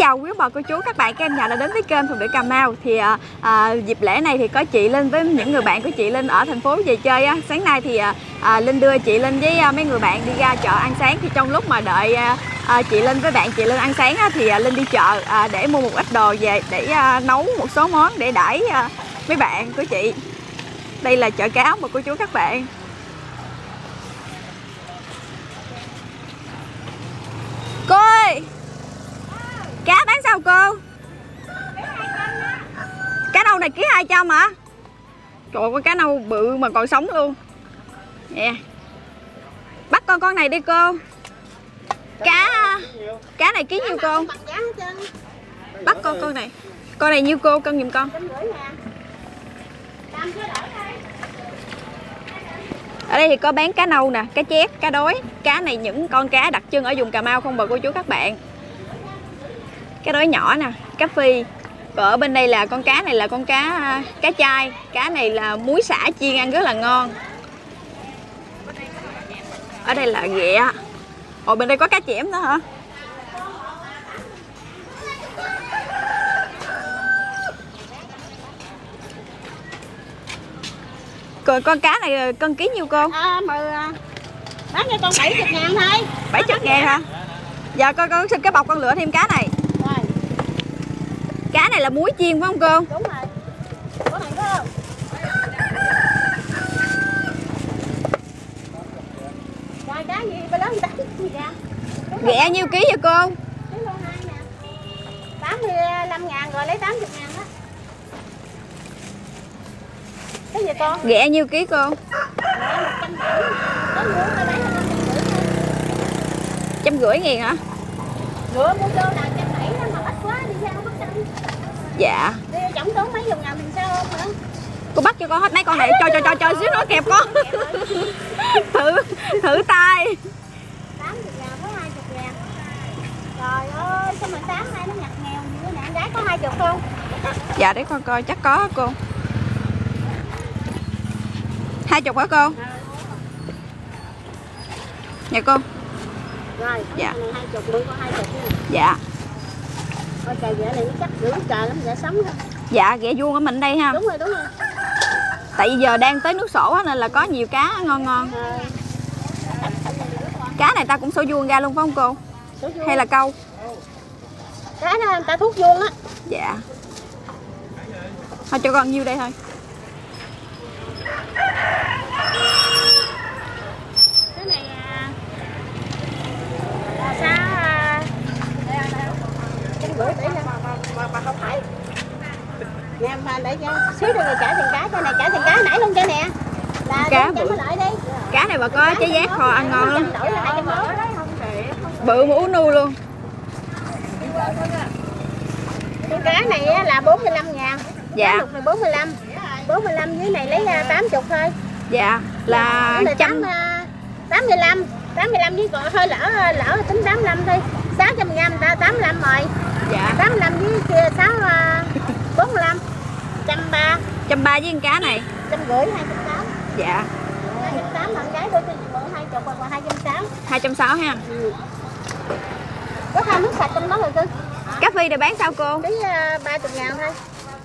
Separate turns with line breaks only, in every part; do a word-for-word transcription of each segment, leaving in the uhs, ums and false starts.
chào quý bà cô chú các bạn, các em nhà đã đến với kênh Phụ Nữ Cà Mau. Thì à, à, dịp lễ này thì có chị Linh với những người bạn của chị Linh ở thành phố về chơi á. Sáng nay thì à, à, Linh đưa chị Linh với à, mấy người bạn đi ra chợ ăn sáng. Thì trong lúc mà đợi à, à, chị Linh với bạn chị Linh ăn sáng á, thì à, Linh đi chợ à, để mua một ít đồ về để à, nấu một số món để đãi à, mấy bạn của chị. Đây là chợ cáo mà cô chú các bạn. Cô ơi, cá bán sao cô? Cá nâu này ký hai trăm hả? Trời ơi, cá nâu bự mà còn sống luôn nè. Bắt con con này đi cô. Cá cá này ký nhiêu cô? Bắt con con này. Con này nhiêu cô? Cân giùm con. Ở đây thì có bán cá nâu nè, cá chép, cá đối. Cá này những con cá đặc trưng ở vùng Cà Mau không bà cô chú các bạn. Cá đối nhỏ nè, cá phi. Và ở bên đây là con cá này là con cá cá chai. Cá này là muối xả chiên ăn rất là ngon. Ở đây là ghẹ. Ồ, bên đây có cá chẽm nữa hả? Còn con cá này cân ký nhiêu cô?
À, mà bán cho con bảy mươi ngàn thôi.
bảy mươi ngàn hả? Giờ con con xin cái bọc con lựa thêm cá này.
Rồi.
Cá này là muối chiên phải không cô?
Đúng rồi. Có này có không? Rồi cá gì ba lớn tám mươi ngàn.
Ghẹ nhiêu ký vậy cô?
Ký lô hai nè. tám mươi lăm ngàn rồi lấy tám mươi ngàn đó. Cái gì con?
Ghẹ nhiêu ký cô? Trăm rưỡi ngàn hả?
Rửa mua vô là trăm bảy đó mà ít quá đi sao bắt trăm.
Dạ.
Đi chẳng tốn mấy chục ngàn mình sao không nữa.
Cô bắt cho con hết mấy con này, cho cho cho cho xíu nó kẹp con. thử thử tay.
tám mươi ngàn với hai mươi ngàn. Trời ơi, sao mà sáng nay nó nhặt nghèo gì vậy nè, gái có hai mươi không?
Dạ để con coi chắc có cô. Hai chục hả cô? Dạ cô.
Rồi,
dạ.
Này hai chục, bữa có hai chục nha.
Dạ.
Ôi trời, ghẹ này nó chắc dữ trời lắm, ghẹ sống thôi.
Dạ, ghẹ vuông ở mình đây ha.
Đúng rồi, đúng rồi.
Tại vì giờ đang tới nước sổ nên là có nhiều cá ngon ngon.
À.
Cá này ta cũng sổ vuông ra luôn phải không cô? Hay là câu?
Cá đó người ta thuốc vuông á.
Dạ. Thôi cho con nhiêu đây thôi.
Cái này à, là sao à, trăm rưỡi để cho mà mà không phải nè mà để cho xíu cho người trả tiền cá cho này, trả tiền cá nãy luôn cho nè là
cá
bự. Lại đi.
Cá này bà có trái giác kho ăn ngon lắm.
Đổi là hai trăm mốt.
Bự mà ú nu luôn.
Cái cá này là bốn mươi lăm ngàn.
Dạ.
Lục này bốn mươi lăm. bốn mươi lăm dưới này lấy tám mươi thôi.
Dạ là trăm
tám mươi lăm. tám mươi lăm với còn hơi lỡ lỡ tính tám mươi lăm thôi. sáu trăm ngàn ta tám mươi lăm rồi.
Dạ.
tám mươi lăm với kia sáu bốn mươi lăm. một trăm ba.
một trăm ba với con cá này.
một trăm rưỡi hai trăm tám.
Dạ.
hai trăm tám thằng gái tôi cho chị mượn hai chục còn hai trăm sáu.
hai trăm sáu ha.
Ừ. Có hai nước sạch trong đó rồi cưng.
Cá phi này bán sao cô?
Ký ba mươi ngàn thôi.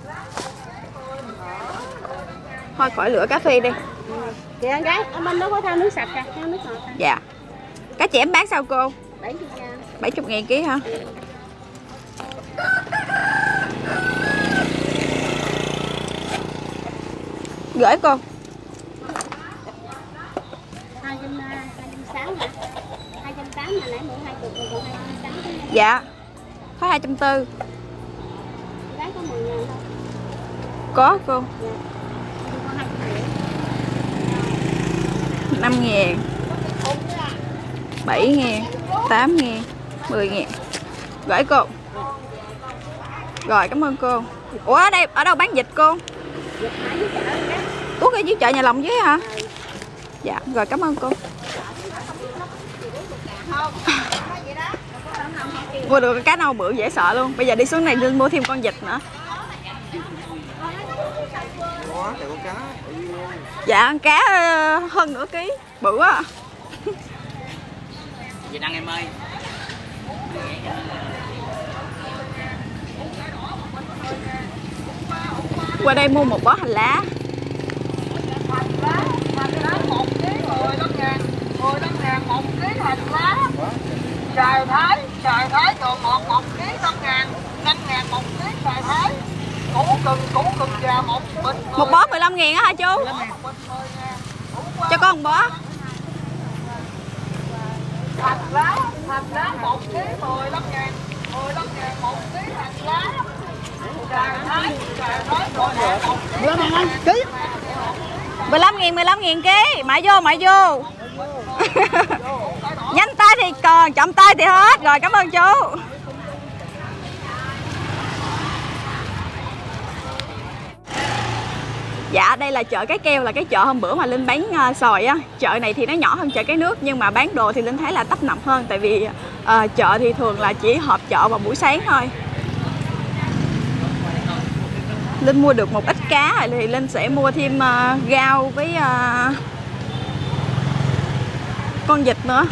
Thôi khỏi lựa cá phi đi.
Ừ. Kìa con gái, ở bên đó có thao nước sạch kìa, thao nước ngọt kìa.
Dạ. Cá chẽm bán sao cô?
bảy mươi ngàn.
bảy mươi ngàn ký hả? Gửi cô.
hai trăm sáu hả? hai trăm tám mà nãy mượn hai mươi rồi còn hai trăm sáu.
Dạ. Có hai trăm tư.
Gái có mười ngàn thôi.
Có cô.
Dạ. Có hai trăm rưỡi.
năm ngàn. bảy ngàn. tám ngàn. mười ngàn. Gửi cô. Rồi cảm ơn cô. Ủa ở đây ở đâu bán vịt cô? Tuốt ở dưới chợ Nhà Lòng dưới hả? Dạ rồi cảm ơn cô. Mua được cá nâu bự dễ sợ luôn. Bây giờ đi xuống này nên mua thêm con vịt nữa. Dạ con cá hơn nửa ký. Bự quá.
Gì đăng em ơi.
qua đây mua một bó hành lá.
Hành lá, hành lá một ký mười lăm ngàn, mười lăm ngàn một ký hành lá. Xài thái, xài thái còn một một ký năm ngàn, năm ngàn một ký xài thái. Củ gừng, củ gừng già một bịch.
Một bó mười lăm ngàn á hả chú? Cho con một bó.
Hành lá, hành lá một ký mười lăm ngàn, mười lăm ngàn một ký hành lá. Xài thái, xài thái còn một ký.
mười lăm ngàn, mười lăm ngàn ký. Mãi vô, mãi vô. Nhanh tay thì còn, chậm tay thì hết. Rồi, cảm ơn chú. Dạ, đây là chợ Cái Keo, là cái chợ hôm bữa mà Linh bán uh, xoài á. Chợ này thì nó nhỏ hơn chợ Cái Nước, nhưng mà bán đồ thì Linh thấy là tấp nập hơn. Tại vì uh, chợ thì thường là chỉ họp chợ vào buổi sáng thôi. Linh mua được một ít cá thì Linh sẽ mua thêm uh, rau với uh, con vịt nữa.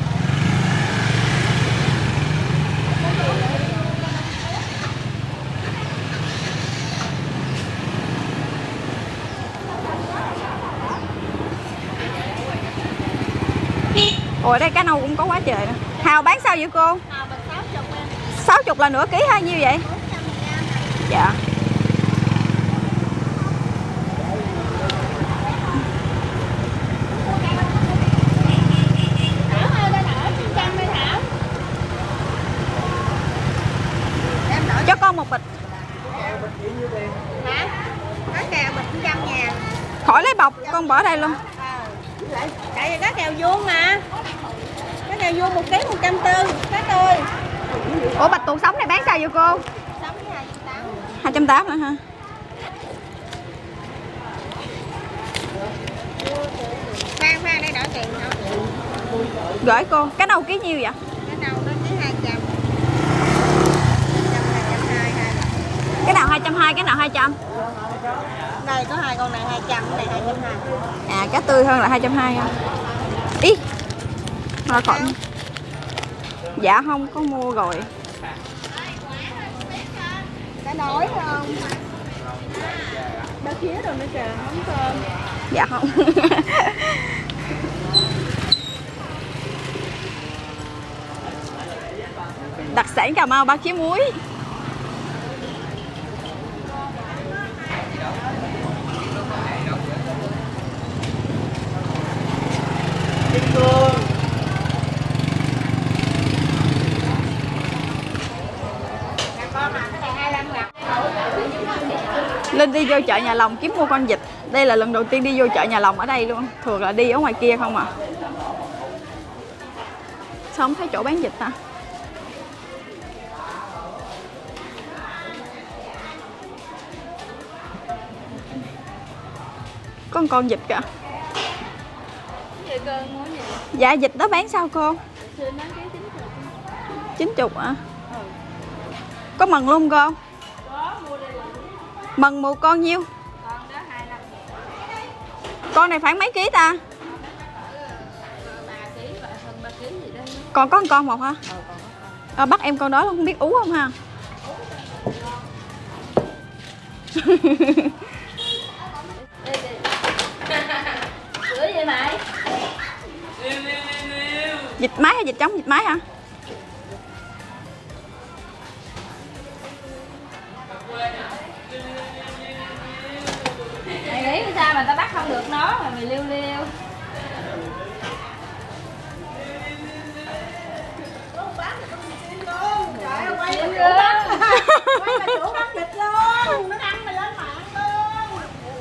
Ủa đây cá nâu cũng có quá trời nè. Hào bán sao vậy cô? sáu mươi là nửa ký hay nhiêu vậy? Dạ. Cho con một bịch.
Hả? Cá kèo bịch trăm ngàn.
Khỏi lấy bọc, con bỏ đây luôn.
Tại vì cá kèo vuông mà. Cá kèo vuông một ký một trăm tư. Cá tươi.
Ủa bạch tuộc sống này bán sao vậy cô?
Sống với hai trăm tám.
hai trăm tám nữa hả?
Khoan khoan đây đỡ tiền không?
Gửi cô. Cái nâu ký nhiêu vậy?
Cái nào nó ký hai trăm.
Cái nào hai trăm hai mươi, cái nào hai trăm?
Đây có hai con này hai trăm, cái này hai trăm hai mươi.
À cá tươi hơn là hai trăm hai mươi. Ý. Rồi khỏi. Dạ không có mua rồi.
Cá nổi không? Ba khía rồi nữa kìa, không thơm.
Dạ không. Đặc sản Cà Mau ba khía muối. Linh đi vô chợ Nhà Lòng kiếm mua con vịt. Đây là lần đầu tiên đi vô chợ Nhà Lòng ở đây luôn. Thường là đi ở ngoài kia không à. Sao không thấy chỗ bán vịt ta? Có một con vịt kìa. Dạ vịt đó bán sao cô? chín mươi à? Có mần luôn cô? Mần một con nhiêu? Con này khoảng mấy ký ta? Còn có một con một hả? À, bắt em con đó không biết ú không ha? Vịt mái hay vịt trống? Vịt mái hả?
Mày nghĩ sao mà ta bắt không được nó mà mày liêu liêu.
Trời ơi, quay mà chủ bắt. Quay mà chủ bắt vịt luôn. Nó đăng mày lên mạng luôn.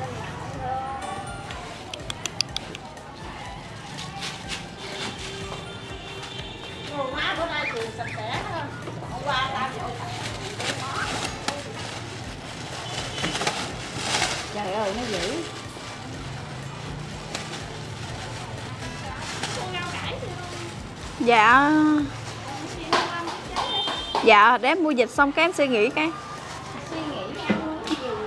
Ồ, má bữa nay thì sạch sẽ hơn. Hôm qua tao vô sạch.
Trời ơi nó dữ.
Dạ. Dạ để em mua vịt xong cái em suy nghĩ cái.
Suy nghĩ ăn cái gì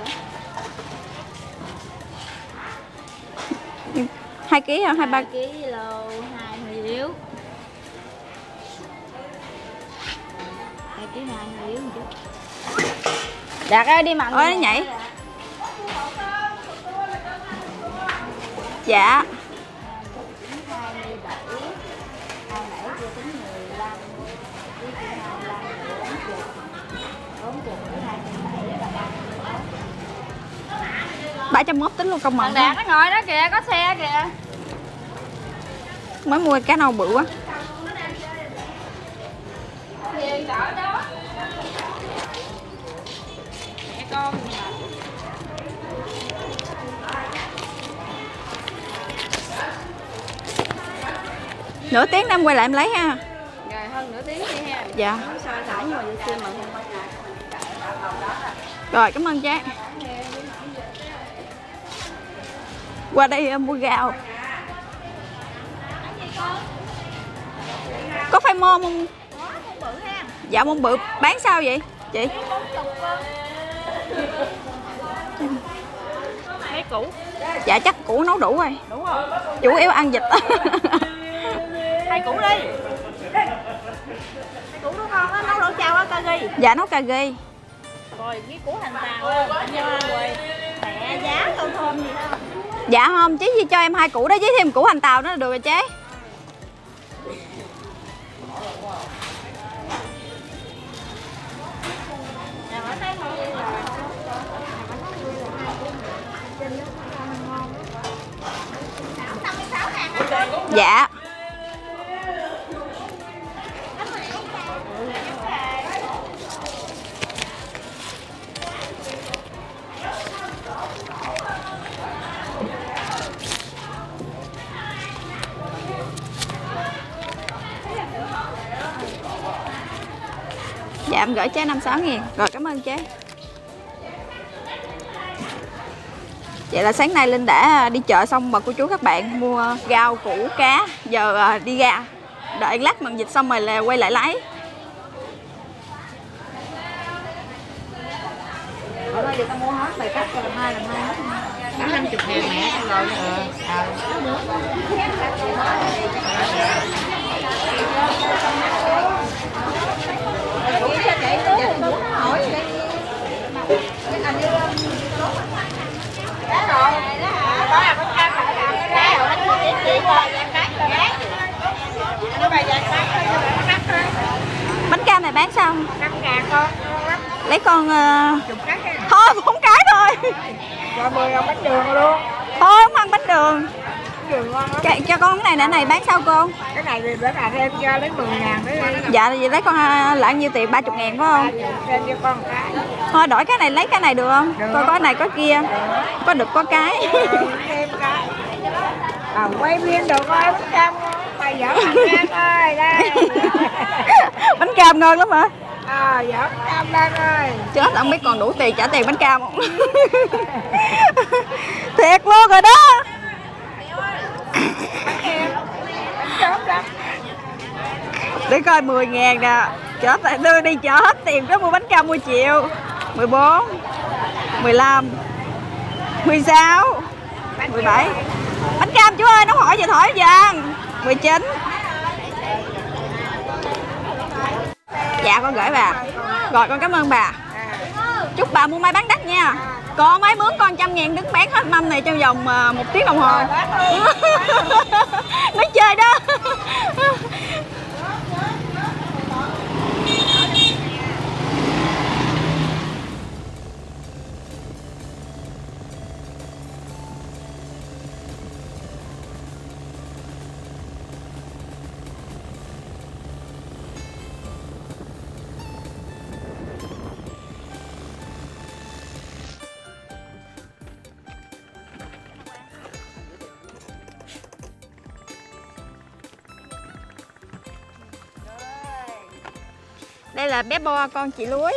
vậy?
Hai ký hả? Hai ba
ký lô hai hơi yếu. Hai ký hai hơi yếu một chút. Đạt ơi đi mặn.
Ôi nó nhảy. Dạ.
hai mươi bảy. Hai nãy chưa tính mười lăm. Với chị hai mươi lăm, bốn mươi. bốn mươi với hai mươi bảy là ba mươi mốt.
ba trăm mốt tính luôn công
Thằng
mận.
Đạt nó ngồi đó kìa, có xe kìa.
Mới mua cá nâu bự quá.
Về chợ đó. Mẹ con
Nửa tiếng nữa em quay lại em lấy ha.
rồi hơn nửa tiếng đi ha.
Dạ.
Nó soi thải nhưng mà đi xem mà không.
Rồi cảm ơn chế. Qua đây em mua gạo. Có phải mom không? Dạ mông bự. Bán sao vậy chị?
Mấy củ.
Dạ chắc củ nấu đủ rồi.
Đủ không?
Chủ yếu ăn vịt.
Hai củ đi. Hai củ đúng không? Nó nấu lẩu chao á ca ghi.
Dạ nấu cà ri.
Rồi cái củ hành tàu á, nho rồi. Mẹ giá thơm thơm gì đâu.
Dạ không, chế gì cho em hai củ đó với thêm củ hành tàu nữa là được rồi chế. Dạ. Dạ em gửi chế năm sáu ngàn. Rồi cảm ơn chế. Vậy là sáng nay Linh đã đi chợ xong mà cô chú các bạn mua rau, củ, cá. Giờ đi ra đợi lát mần dịch xong rồi là quay lại lấy.
Ở đây người ta mua hết bài cắt cho làm hai làm hai hết. Cả năm mươi ngàn mẹ xong rồi. Ờ.
Bánh cam này bán sao?
năm ngàn con.
Lấy con uh...
Chục cái.
Thôi bốn cái thôi.
Rồi mười đồng bánh đường luôn.
Thôi không ăn bánh đường.
Bánh đường ngon lắm.
Cho, cho con cái này nè, này bán sao cô?
Cái này thì bữa nào thêm cho lấy mười ngàn đấy.
Dạ thì lấy con lại nhiêu tiền? ba mươi ngàn phải không?
Thêm cho con cái.
Thôi đổi cái này lấy cái này được không?
Được.
Coi có cái này có kia. Có được có cái.
Thêm cái. À, quay viên được coi bánh cam mày dở bánh cam ơi đây.
Bánh cam ngon lắm hả?
À dở bánh cam lên ơi.
Chết không biết còn đủ tiền trả tiền bánh cam không? Thiệt luôn rồi đó.
Chớp lắm.
Để coi mười ngàn nè. Chết lại đưa đi chợ hết tiền đó mua bánh cam mua triệu. Mười bốn, mười lăm, mười sáu, mười bảy. Bánh cam chú ơi, nấu hỏi về thổi vàng. Mười chín. Dạ con gửi bà. Rồi con cảm ơn bà. Chúc bà mua may bán đắt nha. Còn mấy mướn con trăm ngàn đứng bán hết mâm này trong vòng một tiếng đồng hồ. Nói chơi đó. Đây là bé Bo con chị Lúi.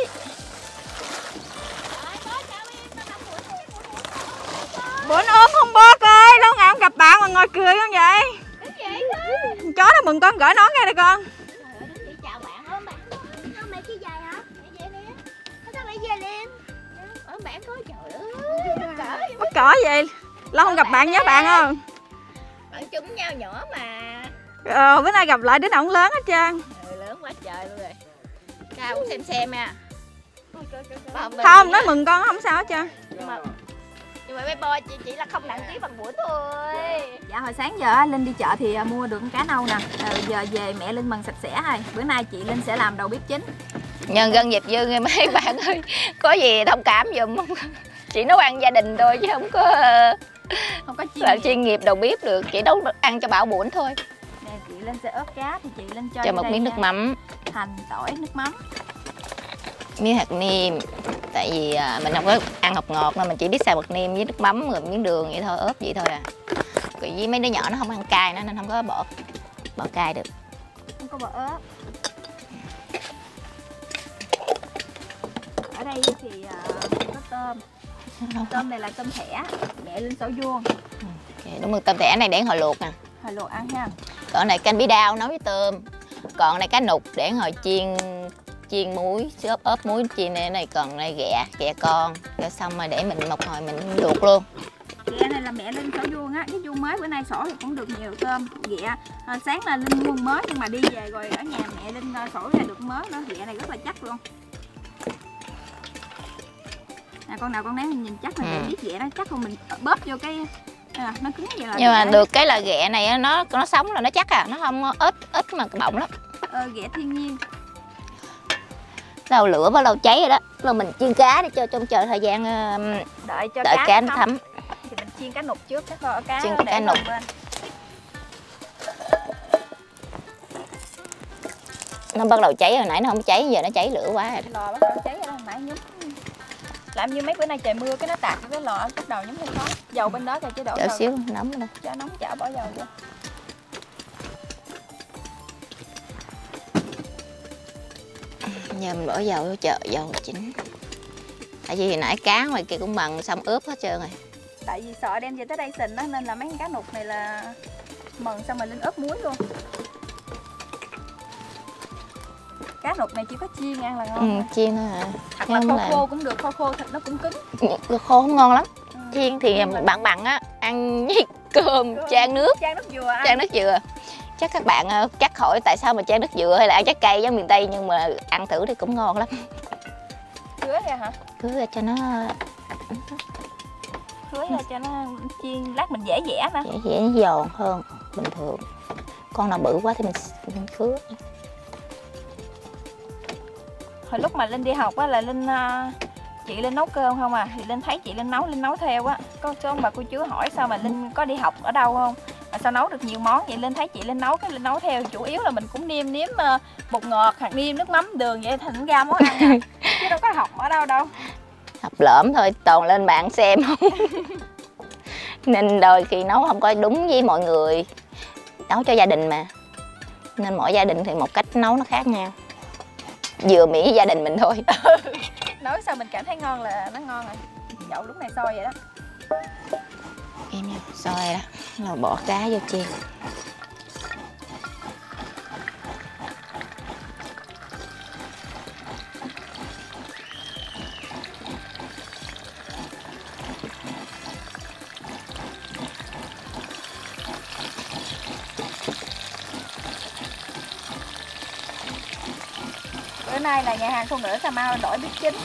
Bữa nó ốm không Bo ơi, lâu ngày không gặp bạn mà ngồi cười con vậy. Chó nó mừng con gửi nón nghe nè con.
Chào bạn ơi bạn. Không mẹ chưa về hả? Mẹ về nè. Sao mẹ về liền? Ở bạn có trời ơi.
Mắc cỡ vậy. Lâu không gặp bạn nhớ bạn không?
Bạn chúng nhau nhỏ mà.
Ờ, bữa nay gặp lại đứa nào cũng lớn hết trơn.
Ừ, lớn quá trời luôn rồi. Cao cũng xem xem nha.
Không, nói mừng con không sao hết trơn.
Nhưng mà, nhưng Nhưng mà bé bo chị chỉ là không nặng ký bằng bữa thôi.
Dạ hồi sáng giờ Linh đi chợ thì mua được con cá nâu nè. Rồi giờ về mẹ Linh mần sạch sẽ thôi. Bữa nay chị Linh sẽ làm đầu bếp chính.
Nhân dân dịp dư nghe mấy bạn ơi, có gì thông cảm giùm không? Chị nấu ăn gia đình thôi chứ không có
Không có chuyên
là
nghiệp.
chuyên nghiệp đầu bếp được, chỉ nấu ăn cho Bảo buồn thôi.
Nè chị Linh sẽ ướp cá thì chị Linh cho
Cho
vô
một
đây
miếng nước mắm,
hành, tỏi, nước mắm.
miếng hạt nêm. Tại vì à, mình không có ăn hột ngọt nên mình chỉ biết xào hạt nêm với nước mắm rồi miếng đường vậy thôi, ướp vậy thôi à. Rồi với mấy đứa nhỏ nó không ăn cay nữa nên không có bỏ bỏ cay được.
Không có bỏ ớt. Ở đây thì uh, có tôm. Tôm này là tôm thẻ, mẹ Linh xỏ vuông.
Okay, đúng rồi, tôm thẻ này để hồi luộc nè.
Hồi luộc ăn ha.
Còn này canh bí đao nấu với tôm. Còn này cá nục để hồi chiên chiên muối, ốp ốp muối chiên này, này còn này ghẹ, ghẹ con. Rồi xong rồi để mình một hồi mình luộc luôn.
Ghẹ này là mẹ Linh xỏ vuông á, cái vuông mới bữa nay xỏ thì cũng được nhiều tôm. Ghẹ à, sáng là Linh mua mới nhưng mà đi về rồi ở nhà mẹ Linh xỏ ra được mới nữa, ghẹ này rất là chắc luôn. À, con nào con nấy mình nhìn chắc là ừ. biết ghẹ nó chắc không, mình bóp vô cái à, nó cứng vậy là.
Nhưng mà được cái là ghẹ này nó nó sống là nó chắc à, nó không ếch ếch mà bọng lắm.
Ờ, ghẹ thiên nhiên.
Lâu lửa bắt đầu cháy rồi đó, rồi mình chiên cá để cho trong chờ thời gian
đợi cho
đợi
cá,
cá nó thấm.
Thì mình chiên cá nục trước, cái kho cá
chiên
để
cá nục.
bên.
Nó bắt đầu cháy, hồi nãy nó không cháy, giờ nó cháy lửa quá rồi.
Lò bắt đầu cháy rồi đó, hồi nãy nhúm. Làm như mấy bữa nay trời mưa cái nó tạt cái lò bắt đầu nhúm hơi khó. Dầu bên đó cho chế đổ
đổ
dầu
xíu nóng lên.
cho nóng chảo bỏ dầu vô.
Giờ mình bỏ dầu vô chợ dầu chín. Tại vì hồi nãy cá ngoài kia cũng bằng xong ướp hết trơn rồi.
Tại vì sợ đem về tới đây sình đó nên là mấy con cá nục này là mần xong rồi Linh ướp muối luôn. Cá nục này chỉ có chiên ăn là ngon.
Ừ, chiên thôi hả?
Hoặc là khô là... khô cũng được, khô khô thịt nó cũng cứng.
Khô không ngon lắm.
Ừ.
Chiên thì bạn bằng á, ăn với cơm, cơm chan nước.
Chan nước dừa ăn.
Chan nước dừa. Chắc các bạn chắc hỏi tại sao mà chan nước dừa hay là ăn trái cây giống miền Tây, nhưng mà ăn thử thì cũng ngon lắm.
Cứa ra hả?
Cứa ra cho nó
Cứa ra cho nó chiên lát mình dễ dẻ nữa.
Dễ dẻ giòn hơn bình thường. Con nào bự quá thì mình, mình cứa.
Hồi lúc mà Linh đi học á là Linh chị Linh nấu cơm không à, thì Linh thấy chị Linh nấu Linh nấu theo á. Có số ông bà cô chú hỏi sao mà Linh có đi học ở đâu không, mà sao nấu được nhiều món vậy. Linh thấy chị Linh nấu cái Linh nấu theo, chủ yếu là mình cũng nêm nếm bột ngọt, hạt nêm, nước mắm, đường vậy thành ra món ăn à. Chứ đâu có học ở đâu đâu.
Học lỡm thôi, toàn lên mạng xem không. Nên đôi khi nấu không có đúng với mọi người. Nấu cho gia đình mà, nên mỗi gia đình thì một cách nấu nó khác nhau. Vừa miễn với gia đình mình thôi.
Nói sao mình cảm thấy ngon là nó ngon rồi. Dậu lúc này sôi vậy đó.
Em nha, sôi đó, rồi bỏ cá vô chiên.
Bữa nay là nhà hàng Phụ Nữ Cà Mau đổi bếp chính.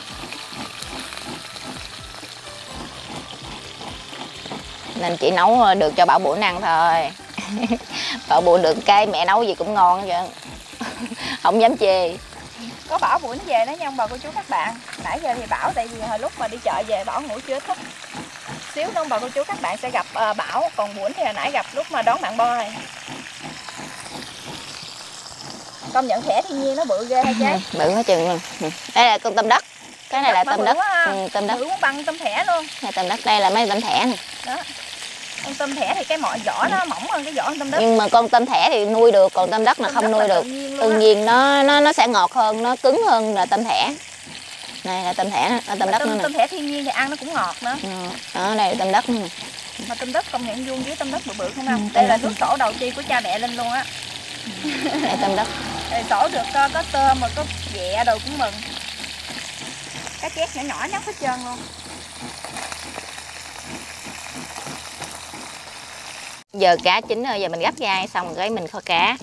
Nên chị nấu được cho Bảo Buồn ăn thôi. Bảo Buồn được cái mẹ nấu gì cũng ngon chứ. Không dám chê.
Có Bảo Buồn về đó nha ông bà cô chú các bạn. Nãy giờ thì Bảo, tại vì hồi lúc mà đi chợ về Bảo ngủ chưa thức. Xíu nữa ông bà cô chú các bạn sẽ gặp uh, Bảo. Còn Buồn thì hồi nãy gặp lúc mà đón bạn Bo. Công nhận thẻ thiên nhiên nó bự ghê hả chế?
Ừ, bự hết chừng luôn. Đây là con tôm đất. Cái này là tôm đất. Ừ, tôm đất.
Bự bằng tôm thẻ luôn.
Này tôm đất, đây là mấy tôm thẻ này.
Đó. Con tôm thẻ thì cái mọi vỏ nó mỏng hơn cái vỏ con tôm đất.
Nhưng mà con tôm thẻ thì nuôi được, còn tôm đất là không nuôi được. Tự nhiên nó nó nó sẽ ngọt hơn, nó cứng hơn là tôm thẻ. Này là tôm thẻ, là tôm đất nữa nè.
Tôm thẻ thiên nhiên thì ăn nó cũng ngọt nữa.
Đó, đây là tôm đất nữa nè.
Mà tôm đất công nhận vuông với tôm đất bự bự không không? Ừ, đây là nước sổ đầu tiên của cha mẹ Linh luôn á.
Đây tôm đất.
Đây sổ được có, có tôm mà có ghẹ đồ cũng mừng. Cá chép nhỏ nhỏ nhóc hết trơn luôn.
Giờ cá chín rồi, giờ mình gấp ra xong rồi cái mình kho cá.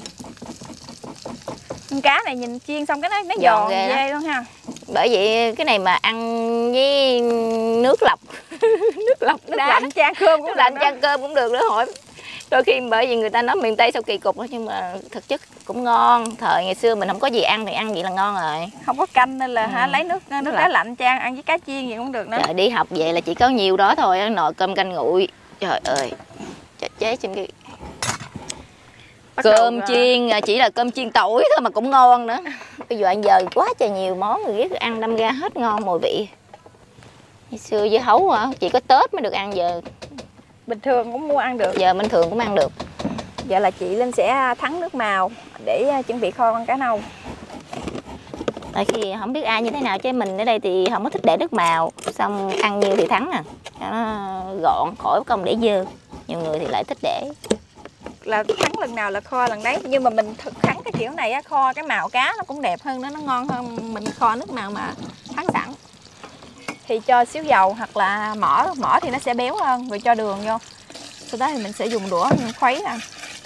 Con cá này nhìn chiên xong cái nó nó giòn ghê, ghê luôn ha.
Bởi vậy cái này mà ăn với nước lọc
nước lọc nước
Đá.
lạnh chan cơm cũng
Nước
được
lạnh
đó.
chan cơm cũng được nữa hỏi. Đôi khi bởi vì người ta nói miền Tây sao kỳ cục đó, nhưng mà thực chất cũng ngon. Thời ngày xưa mình không có gì ăn thì ăn vậy là ngon rồi.
Không có canh nên là
Ừ.
hả lấy nước nước
Nước
đá
lạnh.
lạnh chan ăn với cá chiên gì cũng được nữa.
Trời, đi học về là chỉ có nhiều đó thôi, nồi cơm canh nguội. Trời ơi, trời chế trên cái
Bắt đầu
cơm
là-
chiên chỉ là cơm chiên tỏi thôi mà cũng ngon nữa. Bây giờ ăn giờ quá trời nhiều món người ghét ăn đâm ra hết ngon mùi vị. Ngày xưa dưa hấu hả, chỉ có Tết mới được ăn, giờ
Bình thường cũng mua ăn được.
giờ bình thường cũng ăn được.
Giờ là chị Linh sẽ thắng nước màu để à, chuẩn bị kho con cá nâu.
Tại khi không biết ai như thế nào chứ mình ở đây thì không có thích để nước màu, xong ăn nhiều thì thắng à, cho nó gọn khỏi công để dơ. Nhiều người thì lại thích để.
Là thắng lần nào là kho lần đấy, nhưng mà mình thực thắng cái kiểu này á, kho cái màu cá nó cũng đẹp hơn, nó nó ngon hơn mình kho nước màu mà thắng sẵn. Thì cho xíu dầu hoặc là mỡ, mỡ thì nó sẽ béo hơn, rồi cho đường vô. Sau đó thì mình sẽ dùng đũa mình khuấy ra.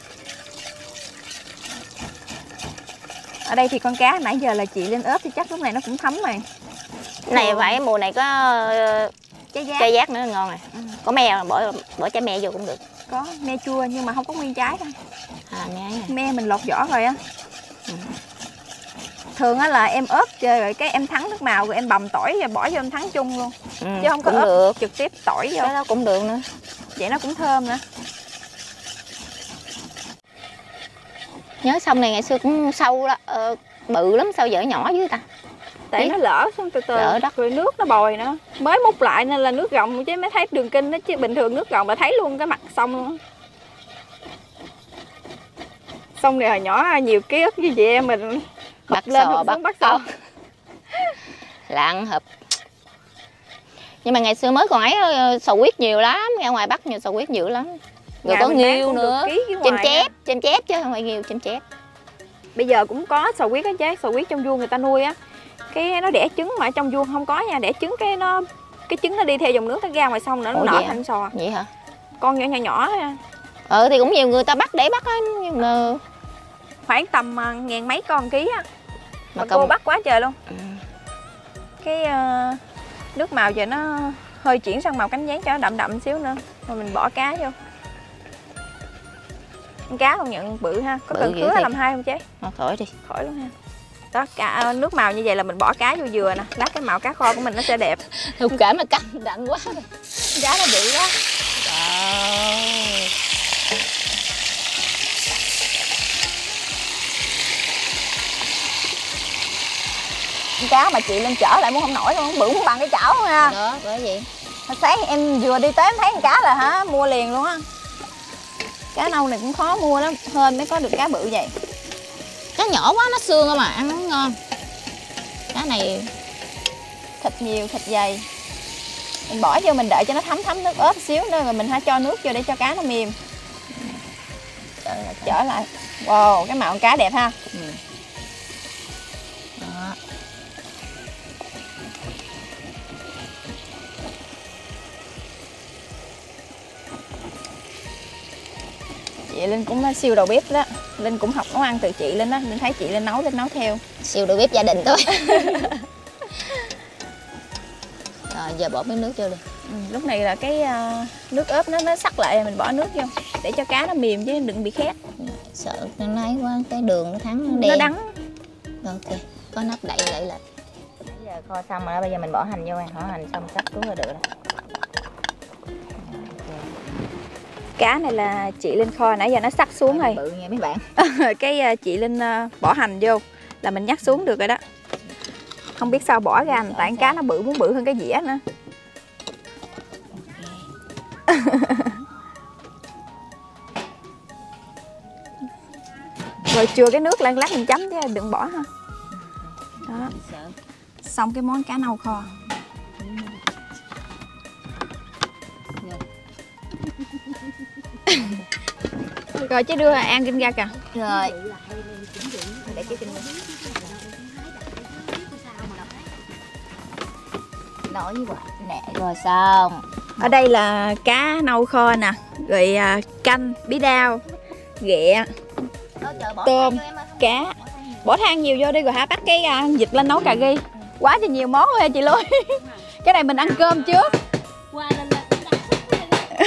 Ở đây thì con cá nãy giờ là chị Linh ướp thì chắc lúc này nó cũng thấm rồi.
Này phải mùa này có ờ,
Trái giá
trái giác nữa ngon này. Có me bỏ bỏ trái me vô cũng được.
có me chua nhưng mà không có nguyên trái thôi.
À nghe nè.
Me mình lột vỏ rồi á. Thường á là em ướp chơi rồi cái em thắng nước màu rồi em bầm tỏi và bỏ vô em thắng chung luôn,
Ừ,
chứ không có
cũng
ướp
được.
trực tiếp tỏi vô.
Cái đó cũng được nữa.
Vậy nó cũng thơm nữa.
Nhớ sông này ngày xưa cũng sâu đó, ờ, bự lắm, sao giờ nhỏ dưới ta.
Tại
Biết.
nó lỡ xuống từ từ,
Lỡ đất.
rồi nước nó bồi nữa, mới múc lại nên là nước gọng chứ mới thấy đường kinh đó, chứ bình thường nước gọng là thấy luôn cái mặt sông luôn. Sông này hồi nhỏ nhiều ký ức với chị em mình
Bắt
lên
sò
hụt
bắt
xuống bắt sò.
lạng hợp. Nhưng mà ngày xưa mới còn ấy ờ, sò huyết nhiều lắm, ra ngoài Bắc nhiều sò huyết dữ lắm. Rồi
Nhà
có
mình bán
nghêu
cũng được
nữa,
ký với
chêm
ngoài
chép,
á.
chêm chép chứ không phải nghêu, chêm chép.
Bây giờ cũng có sò huyết á chứ, sò huyết trong vuông người ta nuôi á, cái nó đẻ trứng mà ở trong vuông không có nha, đẻ trứng cái nó cái trứng nó đi theo dòng nước nó ra ngoài sông nữa, nó
Ủa
nở
vậy hả?
thành sò,
Vậy hả?
con nhỏ nhỏ nhỏ á.
Ừ thì cũng nhiều người ta bắt để bắt á, nhưng mà
Khoảng tầm à, ngàn mấy con ký á, mà,
mà
cô
công
bắt quá trời luôn.
Ừ.
Cái ờ, nước màu giờ nó hơi chuyển sang màu cánh gián cho nó đậm đậm xíu nữa, rồi mình bỏ cá vô. Con cá không nhận bự ha, có
Bự
cần
dữ
khứa
thiệt.
làm hai không chế?
Thôi khỏi đi.
Khỏi luôn ha. Đó, cả nước màu như vậy là mình bỏ cá vô dừa nè, lát cái màu cá kho của mình nó sẽ đẹp.
Không cả mà căng đặng quá.
Giá nó bự quá.
Trời.
Con cá mà chị lên chở lại muốn không nổi luôn, bự muốn bằng cái chảo luôn ha.
Đó, bởi vậy.
Hồi sáng em vừa đi tới em thấy con cá là hả, mua liền luôn á. Cá nâu này cũng khó mua lắm, hên mới có được cá bự vậy.
Cá nhỏ quá nó xương không mà ăn nó không ngon. Cá này
Thịt nhiều, thịt dày. Mình bỏ vô mình đợi cho nó thấm thấm nước ớt xíu nữa rồi mình hãy cho nước vô để cho cá nó mềm.
trở lại.
Trở lại. Wow, cái màu con cá đẹp ha.
Ừ. Đó.
Chị Linh cũng siêu đầu bếp đó. Linh cũng học nấu ăn từ chị Linh đó. Linh thấy chị Linh nấu, Linh nấu theo.
Siêu đầu bếp gia đình thôi. Rồi giờ bỏ miếng nước vô đi.
Ừ, lúc này là cái uh, nước ớt nó nó sắc lại, mình bỏ nước vô để cho cá nó mềm chứ đừng bị khét.
Sợ nó nấy quá, cái đường nó thắng nó đen.
Nó đắng.
Ok, có nắp đậy lại lại. Bây giờ kho xong rồi đó, bây giờ mình bỏ hành vô, bỏ hành xong sắc cứu là được rồi.
Cá này là chị Linh kho nãy giờ nó sắc xuống rồi.
Bự nha mấy bạn.
Cái uh, chị Linh uh, bỏ hành vô là mình nhắc xuống được rồi đó. Không biết sao bỏ ra, tại con cá nó bự, muốn bự hơn cái dĩa nữa. Rồi chừa cái nước lên lát mình chấm chứ đừng bỏ ha. Đó. Xong cái món cá nâu kho. Rồi chứ đưa An Kinh ra kìa.
Rồi. Để cái kinh lên. Nói như vậy nè. Rồi xong.
Ở đây là cá nâu kho nè, rồi à, canh, bí đao, ghẹ, tôm, cá. Bỏ than nhiều vô đi rồi hả, bắt cái à, vịt lên nấu cà ri. Quá trời nhiều món luôn ha chị Lôi. Cái này mình ăn cơm trước.
Qua lên lên cũng đặt sức lên.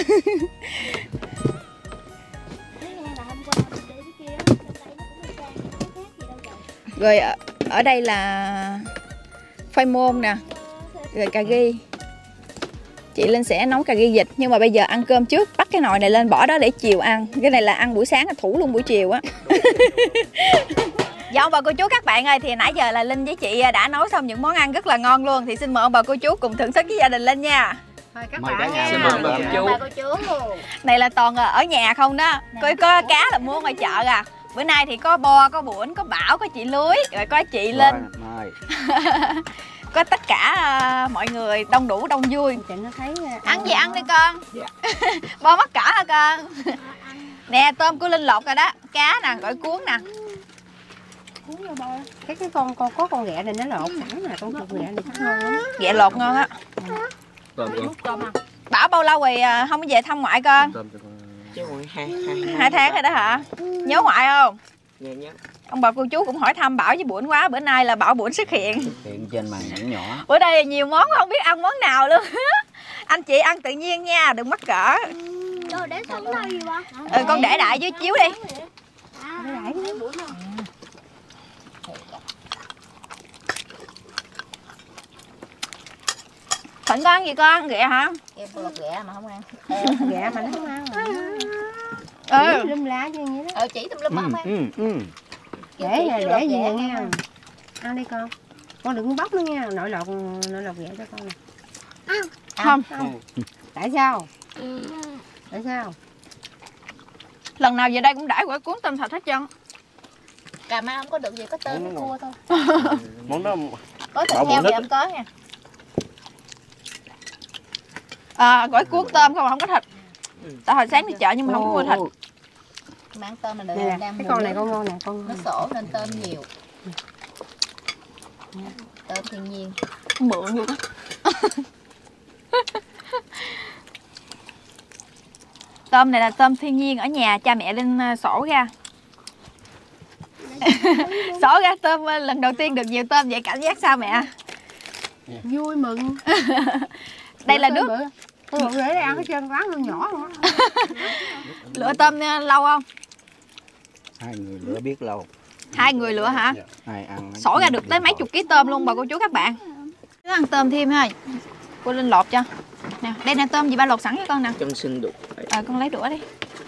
Thế nghe là hôm qua mình đi cái kia á, bên đây nó cũng y chang, có khác gì đâu trời.
Rồi ở, ở đây là khoai môn nè, rồi cà ri. Chị Linh sẽ nấu cà ri vịt, nhưng mà bây giờ ăn cơm trước, bắt cái nồi này lên bỏ đó để chiều ăn. Cái này là ăn buổi sáng, thủ luôn buổi chiều á. Dạ ông bà cô chú các bạn ơi, thì nãy giờ là Linh với chị đã nấu xong những món ăn rất là ngon luôn. Thì xin mời ông bà cô chú cùng thưởng thức với gia đình Linh nha.
Thôi các
Mời
bạn
cả nhà
nha.
xin mời bà cô
Bà cô chú.
Này là toàn ở nhà không đó. Có, có cá là mua ngoài chợ à. Bữa nay thì có Bo, có Bủn, có Bảo, có chị Lưới, rồi có chị Linh.
Mời.
Có tất cả uh, mọi người đông đủ đông vui.
Chị nó thấy
Ăn gì ăn đi con.
Dạ.
Bo mắc cỡ hả con? Nè tôm của Linh lột rồi đó. Cá nè, gỏi cuốn nè.
cuốn vô bo. Cái cái con con có con ghẹ này nó lột sẵn nè, con chuột ghẹ này chắc ngon lắm.
Ghẹ lột ngon á.
Tôm con.
Bảo bao lâu rồi uh, không có về thăm ngoại con?
Tôm cho con.
Chứ còn hai hai
Hai tháng rồi đó hả? Nhớ ngoại không?
nghe nhớ.
Ông bà cô chú cũng hỏi thăm Bảo với Bủn quá. Bữa nay là Bảo Bủn xuất hiện.
Hiện trên màn ảnh nhỏ.
Bữa đây nhiều món không biết ăn món nào luôn. Anh chị ăn tự nhiên nha, đừng mắc cỡ.
Rồi để xuống đây gì ba?
Ừ, con để đại dưới chiếu đi.
À,
Để
để bữa nào.
Thịnh con ăn gì con? Ghẹ hả?
Em lột ghẹ mà không ăn.
ghẹ mà nó không ăn mà.
Ừ.
Lum lá chứ như đó.
Ờ chỉ tùm lum mà không ăn.
Ừ, ừ.
Để là để gì nè nghe. Ăn đi con. Con đừng bóc nữa nha, nội lột nội lột ghẹ cho con nè.
Không.
Không. Tại sao? Tại sao?
Lần nào về đây cũng đãi quả cuốn tôm thịt hết trơn.
Cà Mau không có được gì, có tôm với cua thôi.
Món đó
Có thịt
Bảo
heo
Bủn
thì
thích.
không có nha.
À, gỏi cuốn tôm không, không có thịt. Tại hồi sáng đi chợ nhưng mà không có mua thịt.
Mà ăn tôm là được,
Nè, nè,
đang
cái
mùa
con này
nước.
con ngon nè, con
Nó sổ nên tôm nhiều. Tôm thiên nhiên.
Mượn luôn á. Tôm này là tôm thiên nhiên ở nhà cha mẹ Linh sổ ra. Sổ ra tôm lần đầu tiên được nhiều tôm vậy cảm giác sao mẹ?
vui mừng.
Đây là nước
Tôi để đây ăn hết trơn quán luôn nhỏ luôn á.
lựa tôm lâu không?
hai người lửa biết lâu.
Hai người lựa hả?
Hai ăn.
Sổ ra được tới mấy chục ký tôm luôn bà cô chú các bạn. Cứ ăn tôm thêm thôi. Cô Linh lột cho. Nè, đây nè tôm gì ba lột sẵn cho con nè.
Chân xin được.
Ờ con lấy đũa đi.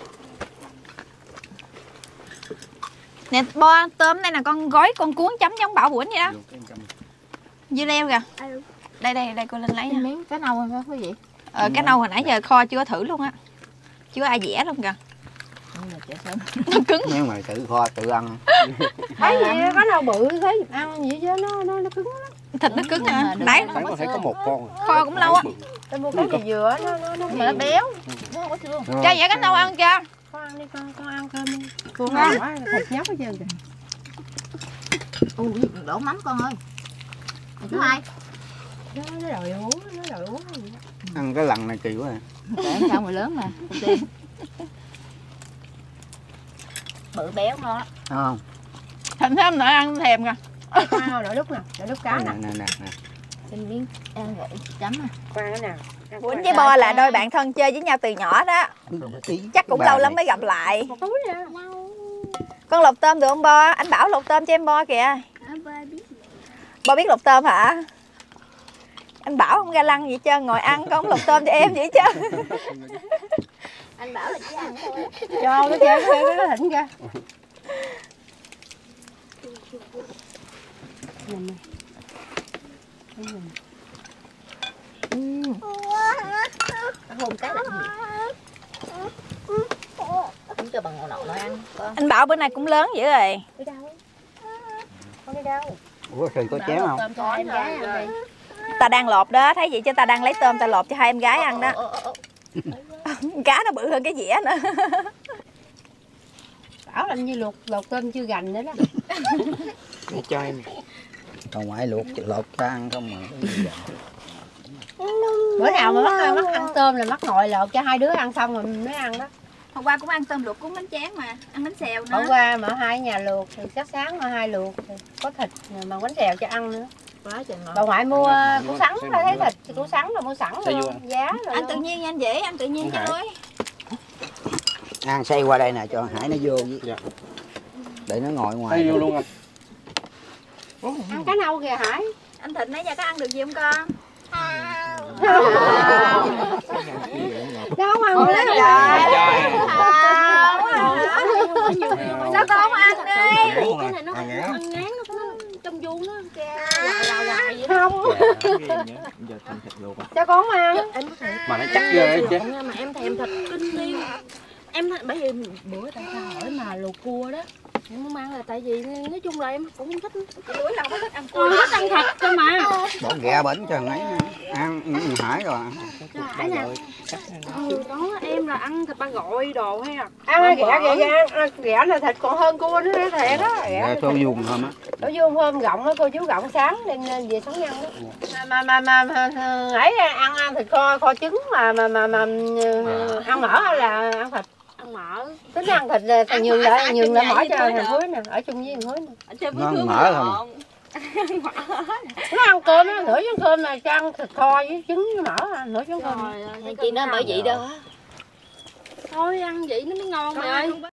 Nè Bo, tôm đây là con gói con cuốn chấm giống Bảo Bủn vậy đó. Dưa leo kìa. Đây đây đây cô Linh lấy nha.
Miếng cá nâu không có gì.
Ờ cái nâu hồi nãy giờ kho chưa có thử luôn á. Chưa có ai vẽ luôn kìa. Nó cứng.
Nếu mày tự kho tự ăn.
Thấy gì có nào bự thấy ăn gì chứ nó nó nó cứng lắm.
Thịt nó cứng hả?
Đừng
Nãy
Phải có thể có một con.
kho cũng lâu á.
Tôi mua cái gì dừa nó nó nó
Mà nó béo. Nó không có xương.
Cho vẽ cái nâu ăn chưa?
con ăn đi con con ăn cơm đi. Con ngon quá thịt nhóc hết trơn kìa.
Ui, đổ mắm con ơi. Mày thứ hai.
Nó nó đòi uống, nó đòi uống gì đó.
Ăn cái lần này kỳ quá à.
Để sao người lớn mà. Bự béo ngon á.
Không.
Thịnh thêm nữa ăn thèm kìa.
Con ăn đợi lúc nè, đợi lúc cá
Nè
nè.
nè nè nè.
Xin miếng ăn vậy chấm à.
Con ăn cái nào?
Bủn với Bo là đôi bạn thân chơi với nhau từ nhỏ đó. Chắc cũng lâu lắm mới gặp lại.
Một túi nè.
Con lột tôm được không Bo? Anh Bảo lột tôm cho em Bo kìa. Bo biết lột tôm hả? Anh Bảo không ga lăng gì trơn, ngồi ăn con không lột tôm cho em vậy chứ.
Anh bảo là chỉ ăn thôi.
Cho nó kìa, cái cái thịnh kìa.
Hôn cái là gì? Không cho bằng ngồi nọ nói ăn con.
Anh Bảo bữa nay cũng lớn dữ rồi.
Đi đâu? Con đi đâu?
Ủa thì có chén không?
Tôm cho em gái ăn đi.
Ta đang lột đó, thấy vậy chứ ta đang lấy tôm ta lột cho hai em gái ăn đó.
Ồ, ồ, ồ.
Cá nó bự hơn cái dĩa nữa.
Bảo là như luộc lột tôm chưa gành nữa đó.
Để cho em.
Còn ngoại luộc lột cho ăn không mà.
Bữa nào mà mắc mắc ăn tôm là mắc ngồi lột cho hai đứa ăn xong rồi mới ăn đó.
Hôm qua cũng ăn tôm luộc cuốn bánh tráng mà, ăn bánh xèo nữa.
Hôm qua mà hai nhà luộc thì sáng sáng mà hai luộc thì có thịt mà bánh xèo cho ăn nữa.
quá trời ngon.
Bà ngoại mua củ sắn ra thấy thịt củ sắn là mua sẵn rồi giá rồi.
Ăn tự nhiên anh dễ, ăn tự nhiên cho nuôi.
Ăn xay qua đây nè cho Hải nó vô với. Dạ. Để nó ngồi ngoài.
Vô luôn anh.
Ăn cá nâu kìa Hải.
Anh Thịnh nãy giờ có ăn được gì không con?
Đâu mà không lấy rồi.
Sao con không ăn đi?
Cái này nó ăn ngán, nó trong vuông nó
Lào lào vậy không? Cho con ăn.
em có thể
Mà nó chắc ghê ấy chứ.
mà em thèm thịt kinh thiên. Em bởi vì bữa tại sao hỏi mà lù cua đó em muốn ăn là tại vì nói chung là em cũng không thích.
Cuối lần có thích ăn
Con thích ăn thịt cơ mà.
Bỏ ghẹ bển cho ấy ăn Hải rồi.
Hải nè. Ừ, đó em là ăn thịt ba gọi đồ hay à.
Ăn ghẹ ghẹ ghẹ, ghẹ là thịt còn hơn cua nữa thiệt đó.
Ghẹ số vuông hơn á.
Ở vuông hôm gọng á, cô chú gọng sáng đem lên về sống nhân đó. Mà mà mà mà ấy ăn ăn thịt kho kho trứng mà mà mà mà ăn mỡ hay là ăn thịt?
Ăn mỡ.
Tính ăn thịt là thằng nhường lại nhường lại mỏ cho thằng Hối nè, ở chung với thằng Hối nè.
Nó ăn mỡ không?
Nó ăn cơm nó nửa chén cơm này cho ăn thịt kho với trứng với mỡ nửa chén cơm.
Chị nó bởi vậy đâu.
Thôi ăn vậy nó mới ngon mày ơi.